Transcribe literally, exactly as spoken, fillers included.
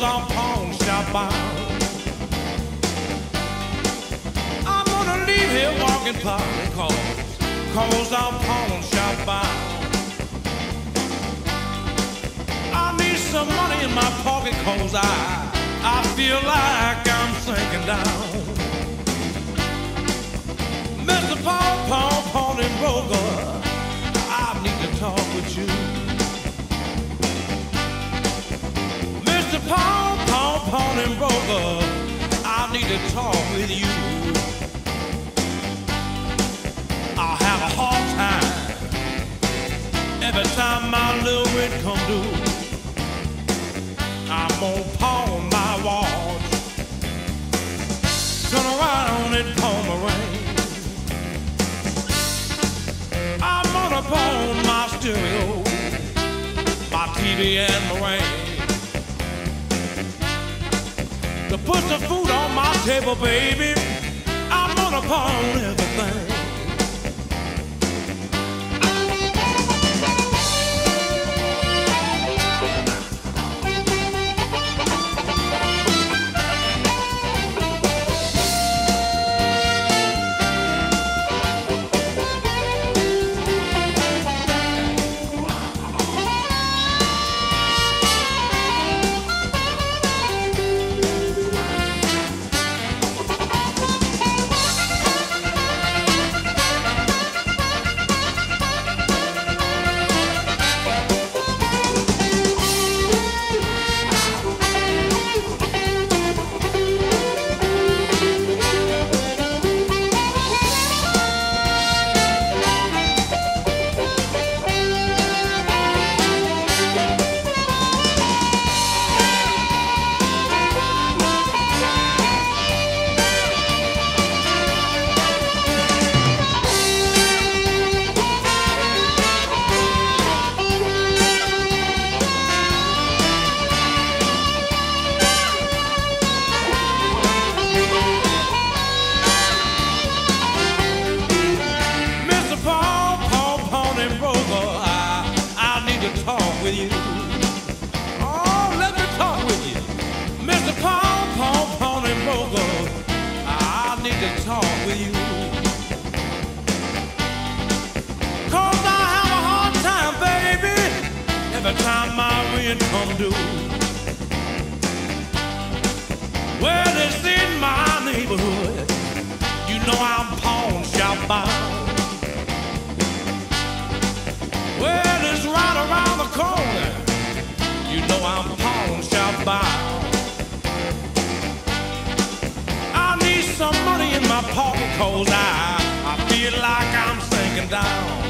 I'm pawnshop bound. I'm gonna leave here walking probably cause, cause I'm pawnshop bound. I need some money in my pocket cause I, I feel like I'm sinking down. Mister Pawn, Pawn, Pawn and Broker, I need to talk with you. Mister Pawn, Pawn, Pawn and Broker, I need to talk with you. I'll have a hard time every time my little rent come due. I'm gonna pawn my watch, turn around and pawn my ring. I'm gonna pawn my stereo, my T V and my ring. To put some food on my table, baby, I'm gonna pawn everything. Talk with you. Oh, let me talk with you. Mister Pawn, Pawn, Pawn and Broker, I need to talk with you. Cause I have a hard time, baby, every time my rent come due. Well, it's in my neighborhood, you know I'm pawnshop bound. Well, it's right around the corner, you know I'm pawnshop bound. I need some money in my pocket cause I, I feel like I'm sinking down.